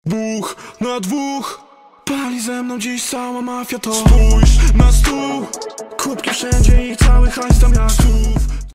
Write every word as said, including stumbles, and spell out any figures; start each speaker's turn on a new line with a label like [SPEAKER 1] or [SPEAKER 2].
[SPEAKER 1] Dwóch na dwóch pali ze mną dziś cała mafia to. Spójrz na stół, kubki wszędzie i cały hajs tam jak tu.